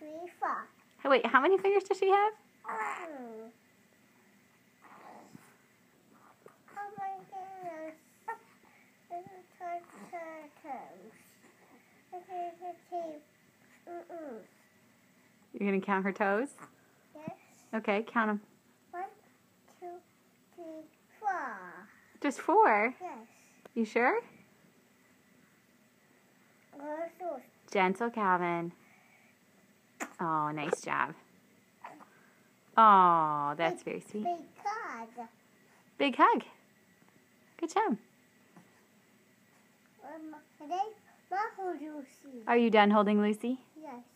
3, 4. Hey, wait, how many fingers does she have? How many fingers? Touch her toes. You're going to count her toes? Yes. Okay, count them. 1, 2, 3, 4. Just 4? Yes. You sure? Also, Gentle Calvin. Oh, nice job. Oh, that's very sweet. big hug. Big hug. Good job. Today, Lucy. Are you done holding Lucy? Yes.